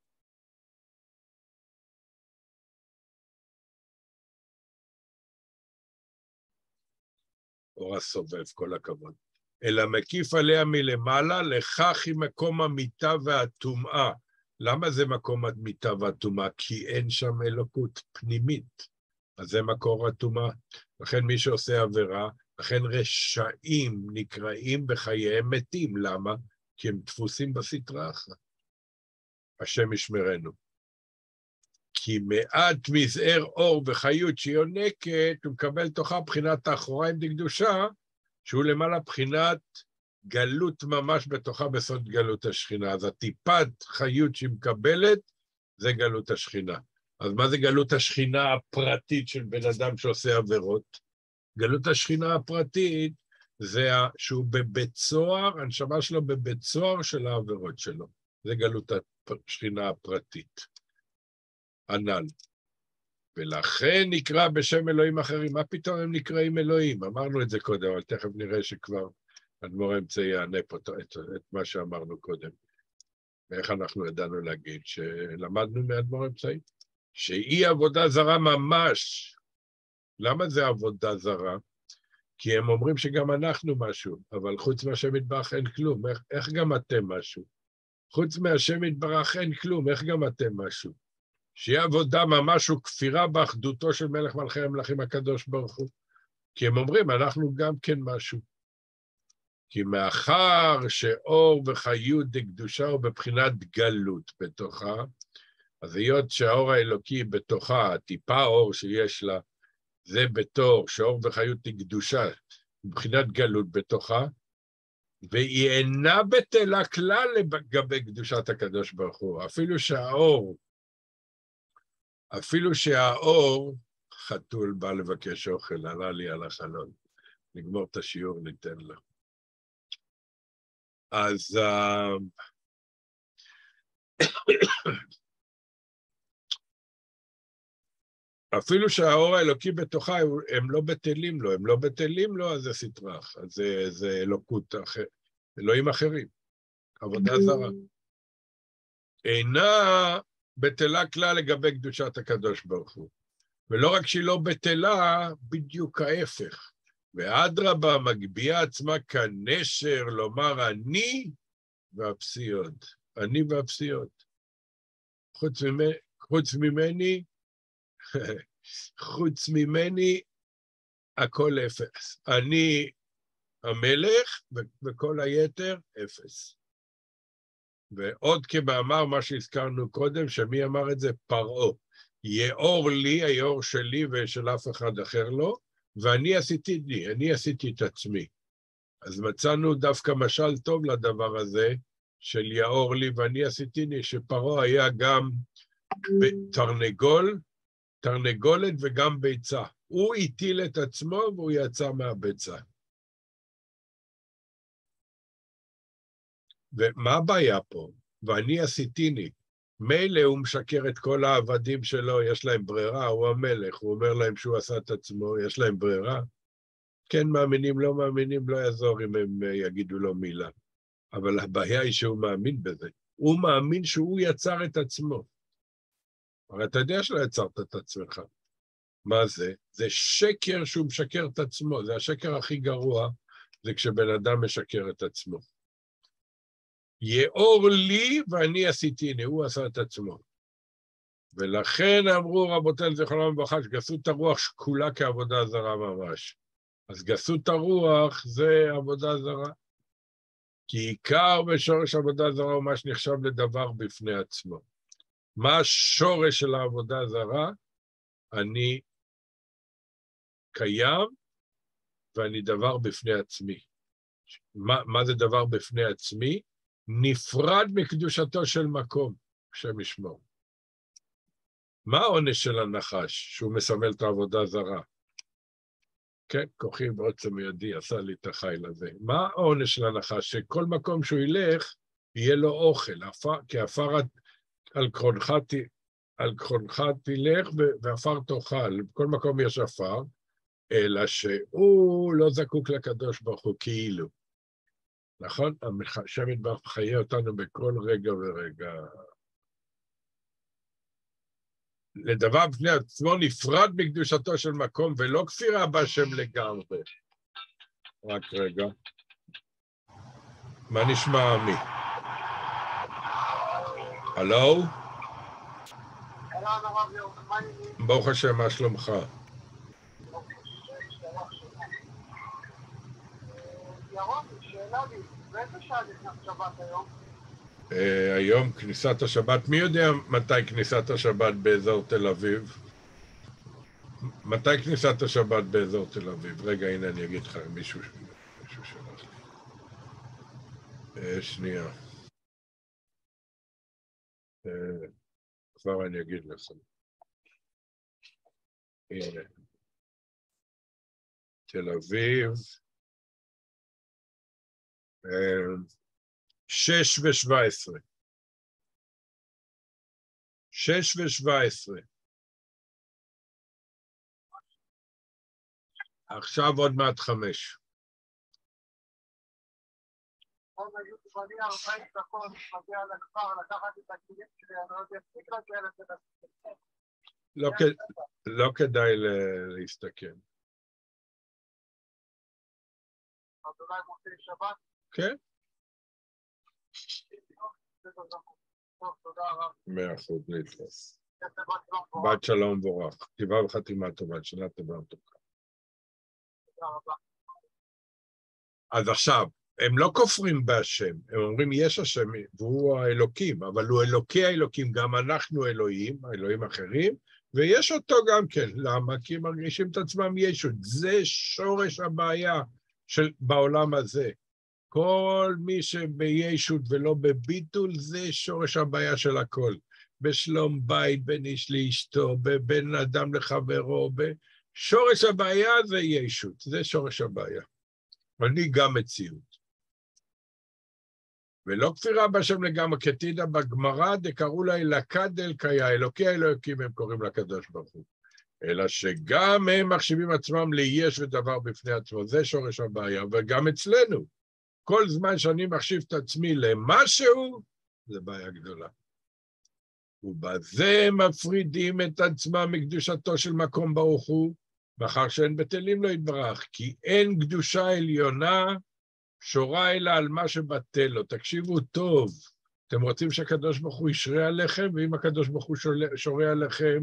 אור הסובב, כל הכבוד. אלא מקיף עליה מלמעלה, לכך היא מקום המיטה והטומאה. למה זה מקום המיטה והטומאה? כי אין שם אלוקות פנימית. אז זה מקור הטומאה. לכן מי שעושה עבירה, לכן רשעים נקראים בחייהם מתים. למה? כי הם דפוסים בסטרא אחרא. השם ישמרנו. כי מעט מזער אור וחיות שיונקת, הוא מקבל תוכה בחינת האחוריים דקדושה, שהוא למעלה בחינת גלות ממש בתוכה בסוד גלות השכינה. אז הטיפת חיות שהיא מקבלת, זה גלות השכינה. אז מה זה גלות השכינה הפרטית של בן אדם שעושה עבירות? גלות השכינה הפרטית זה שהוא בבית סוהר, הנשמה שלו בבית סוהר של העבירות שלו. זה גלות השכינה הפרטית. הנ"ל. ולכן נקרא בשם אלוהים אחרים. מה פתאום הם נקראים אלוהים? אמרנו את זה קודם, אבל תכף נראה שכבר אדמו"ר האמצעי יענה פה את מה שאמרנו קודם. ואיך אנחנו ידענו להגיד שלמדנו מאדמו"ר האמצעי? שהיא עבודה זרה ממש. למה זה עבודה זרה? כי הם אומרים שגם אנחנו משהו, אבל חוץ מהשם יתברך אין כלום. איך גם אתם משהו? חוץ מהשם יתברך אין כלום, איך גם אתם משהו? שהיא עבודה ממש וכפירה באחדותו של מלך מלכי המלכים הקדוש ברוך הוא. כי הם אומרים, אנחנו גם כן משהו. כי מאחר שאור וחיות דקדושה הוא בבחינת גלות בתוכה, אז היות שהאור האלוקי בתוכה, טיפה האור שיש לה, זה בתור שאור וחיות היא קדושה, מבחינת גלות בתוכה, והיא אינה בטלה כלל לגבי קדושת הקדוש ברוך הוא. אפילו שהאור, חתול בא לבקש אוכל, עלה לי על החלון. נגמור את השיעור, ניתן לו. אז אפילו שהאור האלוקי בתוכה, הם לא בטלים לו, הם לא בטלים לו, אז זה סטרח, אז זה אלוקות אחר, אלוהים אחרים, עבודה זרה. אינה בטלה כלל לגבי קדושת הקדוש ברוך הוא. ולא רק שהיא לא בטלה, בדיוק ההפך. ואדרבה מגביהה עצמה כנשר לומר אני והפסיעות. אני והפסיעות. חוץ ממני, הכל אפס. אני המלך וכל היתר אפס. ועוד כמאמר מה שהזכרנו קודם, שמי אמר את זה? פרעה. יאור לי, היאור שלי ושל אף אחד אחר לא, ואני עשיתי לי, אני עשיתי את עצמי. אז מצאנו דווקא משל טוב לדבר הזה, של יאור לי ואני עשיתי לי, שפרעה היה גם תרנגולת וגם ביצה. הוא הטיל את עצמו והוא יצא מהביצה. ומה הבעיה פה? ואני עשיתיני. מילא הוא משקר את כל העבדים שלו, יש להם ברירה, הוא המלך, הוא אומר להם שהוא עשה את עצמו, יש להם ברירה. כן מאמינים, לא מאמינים, לא יעזור אם הם יגידו לו מילה. אבל הבעיה היא שהוא מאמין בזה. הוא מאמין שהוא יצר את עצמו. הרי אתה יודע שלא יצרת את עצמך. מה זה? זה שקר שהוא משקר את עצמו. זה השקר הכי גרוע, זה כשבן אדם משקר את עצמו. יאור לי ואני עשיתיני, הוא עשה את עצמו. ולכן אמרו רבותינו זיכרונם לברכה, שגסות הרוח שקולה כעבודה זרה ממש. אז גסות הרוח זה עבודה זרה. כי עיקר ושורש עבודה זרה הוא מה שנחשב לדבר בפני עצמו. מה השורש של העבודה זרה? אני קיים ואני דבר בפני עצמי. מה זה דבר בפני עצמי? נפרד מקדושתו של מקום, השם ישמור. מה העונש של הנחש שהוא מסמל את העבודה זרה? כן, כוחי בעוצם ידי עשה לי את החיל הזה. מה העונש של הנחש? שכל מקום שהוא ילך, יהיה לו אוכל, כי עפר על קרונך תלך ועפר תאכל, בכל מקום יש עפר, אלא שהוא לא זקוק לקדוש ברוך הוא כאילו. נכון? השם יתברך מחיה אותנו בכל רגע ורגע. לדבר בפני עצמו נפרד מקדושתו של מקום, ולא כפירה בהשם לגמרי. רק רגע. מה נשמע עמי? הלו? ברוך השם, מה שלומך? ירון, שאלה לי, באיזה שעה נכנס שבת היום? היום כניסת השבת, מי יודע מתי כניסת השבת באזור תל אביב? מתי כניסת השבת באזור תל אביב? רגע, הנה אני אגיד לך, מישהו שלח לי. שנייה. כבר אני אגיד לך. הנה. תל אביב. 6:17. 6:17. עכשיו עוד מעט 5. בוא נגיד, אני 40 דקות, מגיע לכפר, לקחת את הכלים שלי, אני עוד יפסיק להגיע לזה. לא כדאי להסתכן. אז אולי מוצאי שבת? כן. טוב, תודה רב. 100% להתראות. בת שלום מבורך. טבעה וחתימה טובה, שנה טובה וטובה. תודה רבה. אז עכשיו, הם לא כופרים בהשם, הם אומרים יש השם והוא האלוקים, אבל הוא אלוקי האלוקים, גם אנחנו אלוהים, האלוהים אחרים, ויש אותו גם כן. למה? כי הם מרגישים את עצמם ישות. זה שורש הבעיה בעולם הזה. כל מי שבישות ולא בביטול, זה שורש הבעיה של הכל. בשלום בית, בין איש לאשתו, בין אדם לחברו, שורש הבעיה זה ישות, זה שורש הבעיה. אני גם מציאות. ולא כפירה בהשם לגמרי, כתידה בגמרא, דקראו לה אלוקא דאלוקיה, אלוקי האלוקים הם קוראים לקדוש ברוך הוא. אלא שגם הם מחשיבים עצמם ליש ודבר בפני עצמו, זה שורש הבעיה, וגם אצלנו. כל זמן שאני מחשיב את עצמי למשהו, זה בעיה גדולה. ובזה מפרידים את עצמם מקדושתו של מקום ברוך הוא, מאחר שאין בטלים לא יתברך, כי אין קדושה עליונה שורה אלא על מה שבטל לו. תקשיבו טוב, אתם רוצים שהקדוש ברוך הוא ישרה עליכם, ואם הקדוש ברוך הוא שורה עליכם,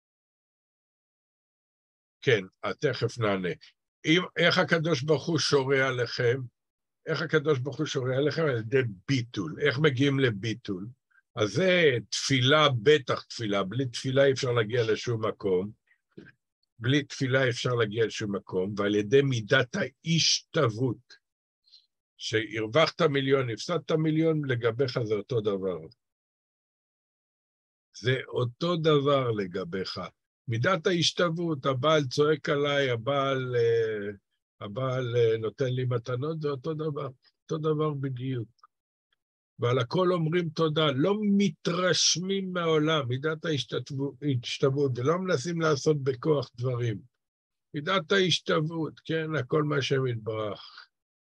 כן, תכף נענה. איך הקדוש ברוך הוא שורה עליכם? איך הקדוש ברוך הוא שורה עליכם? על ידי ביטול. איך מגיעים לביטול? אז זה תפילה, בטח תפילה. בלי תפילה אי אפשר להגיע לשום מקום. בלי תפילה אפשר להגיע לשום מקום, ועל ידי מידת ההשתוות, שהרווחת מיליון, הפסדת מיליון, לגביך זה אותו דבר. זה אותו דבר לגביך. מידת ההשתוות, הבעל צועק עליי, הבעל נותן לי מתנות, זה אותו דבר בדיוק. ועל הכל אומרים תודה, לא מתרשמים מהעולם, מידת ההשתוות, ולא מנסים לעשות בכוח דברים. מידת ההשתוות, כן, הכל מה שמתברך.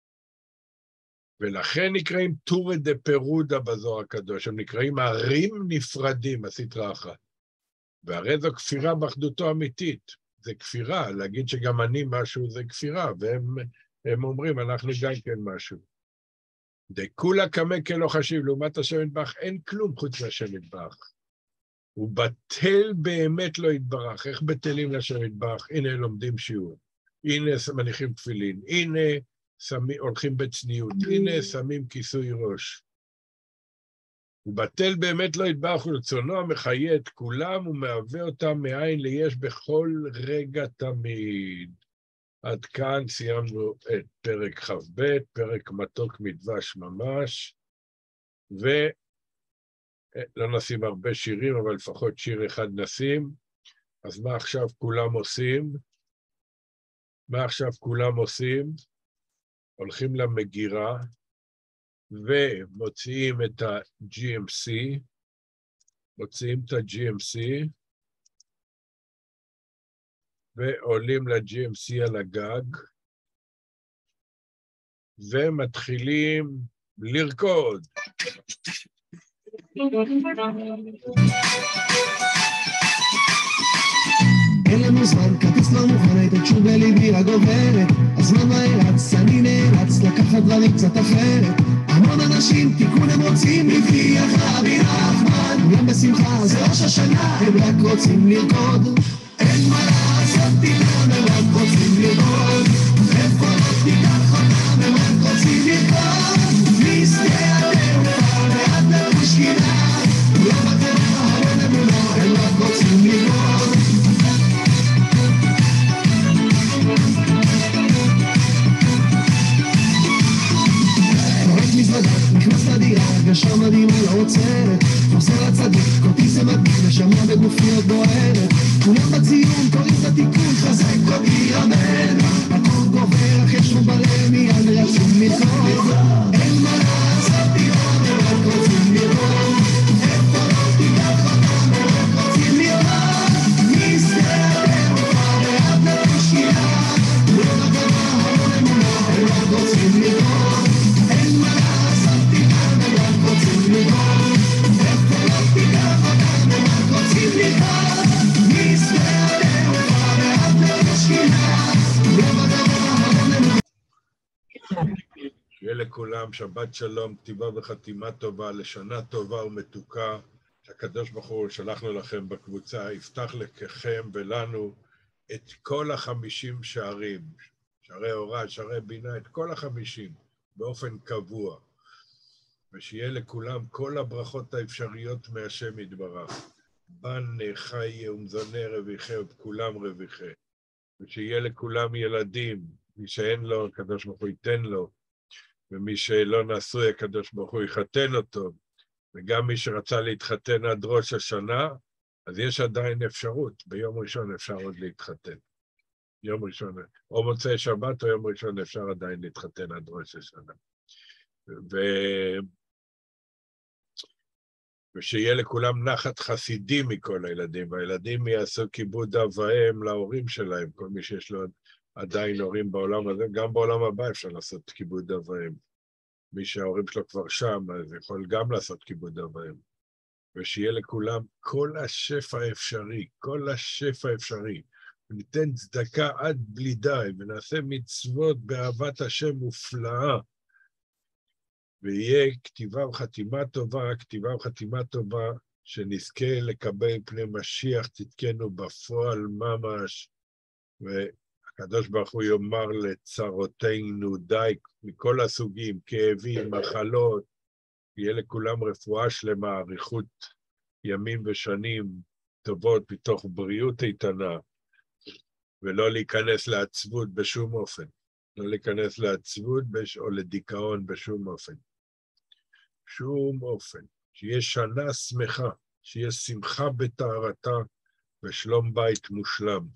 ולכן נקראים טורא דה פירודה בזוהר הקדוש, הם נקראים ערים נפרדים, הסטרא אחת. והרי זו כפירה באחדותו אמיתית, זה כפירה, להגיד שגם אני משהו זה כפירה, והם אומרים, אנחנו גם כן משהו. דכולה קמא כלא חשיב, לעומת השם יתברך, אין כלום חוץ מהשם יתברך. הוא בטל באמת לא יתברך, איך בטלים לשם יתברך? הנה לומדים שיעור, הנה מניחים תפילין, הנה הולכים בצניעות, הנה שמים כיסוי ראש. הוא בטל באמת לא יתברך, ולרצונו המחיה את כולם, ומהווה אותם מאין ליש בכל רגע תמיד. עד כאן סיימנו את פרק כ"ב, פרק מתוק מדבש ממש, ולא נשים הרבה שירים, אבל לפחות שיר אחד נשים. אז מה עכשיו כולם עושים? הולכים למגירה, ומוציאים את ה-GMC, ועולים ל-GMC על הגג, ומתחילים לרקוד. אין לנו זמן, כרטיס לא מוכן, ההתרגשות בליבי רק גוברת. הזמן מהרץ, אני נאלץ לקחת דברים קצת אחרת. המון אנשים תיקון הם רוצים לפי החבי נחמן, כולם בשמחה, זה ראש השנה, הם רק רוצים לרקוד. אין מה לעשות איתם, הם רק רוצים לרקוד. איפה לא תיקח אותם, הם רק רוצים לרקוד. משדה התעופה ועד למשכינה, לא בטבע, המון אמונה, הם רק רוצים לרקוד. נכנס לדירה, הרגשה מדהימה לא עוצרת, חוזר לצדיק, כרטיס זה מדהים, נשמה בגופיות בוערת, כולם בציון, קוראים את התיקון, חזק אותי אמן, הכל גובר, אך ישנו בלב, מיד רצים לרקוד, אין מה לעשות איתם, הם רק רוצים לרקוד, איפה לא תיקח אותם, הם רק רוצים לרקוד, משדה התעופה ועד למשכינה, לא בטבע, המון אמונה, הם רק רוצים לרקוד, אין מה לעשות איתם, הם רק רוצים לרקוד, איפה לא תיקח אותם, הם רק רוצים לרקוד, משדה התעופה ועד למשכינה, לא בטבע, המון אמונה. שיהיה לכולם שבת שלום, כתיבה וחתימה טובה, לשנה טובה ומתוקה, שהקדוש ברוך הוא שלחנו לכם בקבוצה, יפתח לכם ולנו את כל 50 שערים, שערי אורה, שערי בינה, את כל 50, באופן קבוע, ושיהיה לכולם כל הברכות האפשריות מהשם יתברך, בן חי ומזונה רוויחה ובכולם רוויחה, ושיהיה לכולם ילדים, מי שאין לו, הקדוש ברוך הוא ייתן לו, ומי שלא נשוי, הקדוש ברוך הוא יחתן אותו, וגם מי שרצה להתחתן עד ראש השנה, אז יש עדיין אפשרות, ביום ראשון אפשר עוד להתחתן. יום ראשון, או מוצאי שבת או יום ראשון אפשר עדיין להתחתן עד ראש השנה. ושיהיה לכולם נחת חסידים מכל הילדים, והילדים יעשו כיבוד אב ואם להורים שלהם, כל מי שיש לו עדיין הורים בעולם הזה, גם בעולם הבא אפשר לעשות כיבוד אב ואם. מי שההורים שלו כבר שם, אז יכול גם לעשות כיבוד אב ואם. ושיהיה לכולם כל השפע האפשרי, כל השפע האפשרי. וניתן צדקה עד בלי די, ונעשה מצוות באהבת השם מופלאה. ויהיה כתיבה וחתימה טובה, כתיבה וחתימה טובה, שנזכה לקבל פני משיח, תתקנו בפועל ממש, והקדוש ברוך הוא יאמר לצרותינו די, מכל הסוגים, כאבים, מחלות, יהיה לכולם רפואה שלמה, אריכות ימים ושנים טובות, מתוך בריאות איתנה, ולא להיכנס לעצבות בשום אופן. לא להיכנס לעצבות או לדיכאון בשום אופן. שום אופן. שיהיה שנה שמחה, שיהיה שמחה בטהרתה ושלום בית מושלם.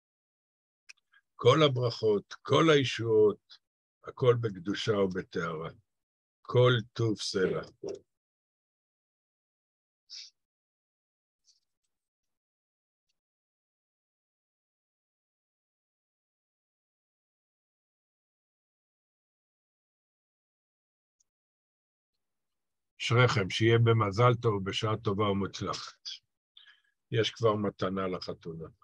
כל הברכות, כל הישועות, הכל בקדושה ובטהרה. כל טוב סלע. אשריכם, שיהיה במזל טוב, בשעה טובה ומוצלחת. יש כבר מתנה לחתונה.